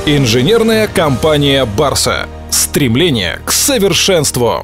Инженерная компания «Барса». Стремление к совершенству.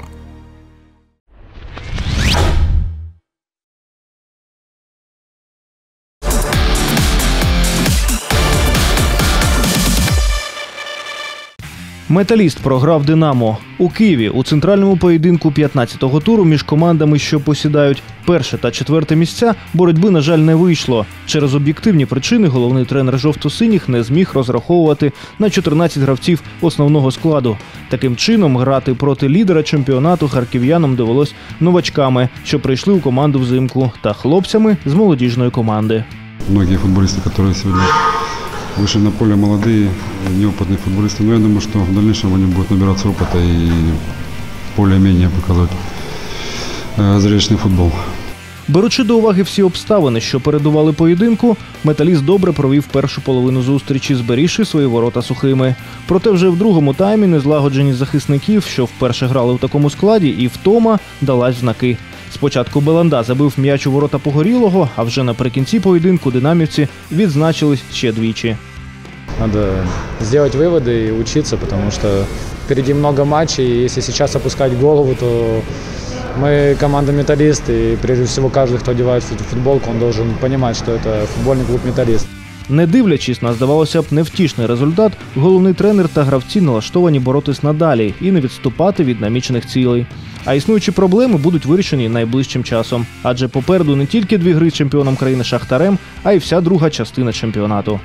Металіст програв «Динамо». У Києві у центральному поєдинку 15-го туру між командами, що посідають перше та четверте місця, боротьби, на жаль, не вийшло. Через об'єктивні причини головний тренер жовто-синіх не зміг розраховувати на 14 гравців основного складу. Таким чином, грати проти лідера чемпіонату харків'янам довелось новачками, що прийшли у команду взимку, та хлопцями з молодіжної команди. Многие футболисты, которые сегодня вышли на поле, молодые, неопытные футболисты, но я думаю, что в дальнейшем они будут набираться опыта и более-менее показывать зрелищный футбол. Беручи до уваги всі обставини, що передували поєдинку, «Металіст» добре провів першу половину зустрічі, зберігши свої ворота сухими. Проте вже в другому таймі незлагодженість захисників, що вперше грали в такому складі, і втома далась знаки. Спочатку Беланда забив м'яч у ворота Погорілого, а вже наприкінці поєдинку динамівці відзначились ще двічі. Надо сделать выводы и учиться, потому что впереди много матчей, и если сейчас опускать голову, то мы команда «Металлист», и прежде всего каждый, кто одевает футболку, он должен понимать, что это футбольный клуб «Металлист». Не дивлячись на, здавалося б, невтішний результат, головний тренер та гравці налаштовані боротись надалі і не відступати від намічених цілей. А існуючі проблеми будуть вирішені найближчим часом. Адже попереду не тільки 2 гри з чемпіоном країни «Шахтарем», а й вся друга частина чемпіонату.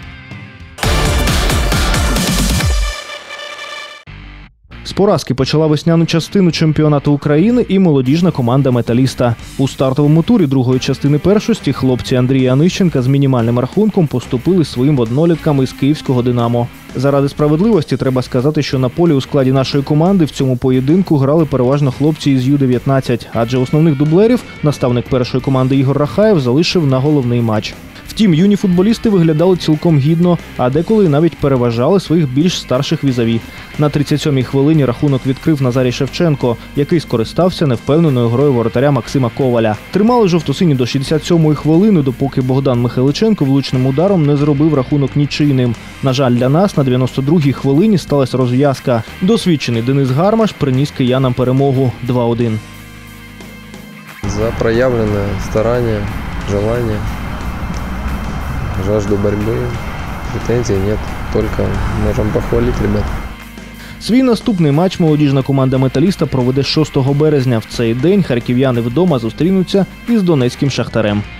З поразки почала весняну частину чемпіонату України і молодіжна команда «Металіста». У стартовому турі другої частини першості хлопці Андрія Анищенка з мінімальним рахунком поступили своїм одноліткам із київського «Динамо». Заради справедливості треба сказати, що на полі у складі нашої команди в цьому поєдинку грали переважно хлопці із Ю-19, адже основних дублерів наставник першої команди Ігор Рахаєв залишив на головний матч. Втім, юні футболісти виглядали цілком гідно, а деколи навіть переважали своїх більш старших візаві. На 37-й хвилині рахунок відкрив Назарій Шевченко, який скористався невпевненою грою воротаря Максима Коваля. Тримали жовто-сині до 67-ї хвилини, допоки Богдан Михайличенко влучним ударом не зробив рахунок нічийним. На жаль, для нас на 92-й хвилині сталася розв'язка. Досвідчений Денис Гармаш приніс киянам перемогу 2-1. За проявленное старание, желание. Жажду борьбы, претензий нет, только можем похвалить ребят. Свій наступний матч молодіжна команда «Металіста» проведе 6 березня. В цей день харків'яни вдома зустрінуться із донецьким «Шахтарем».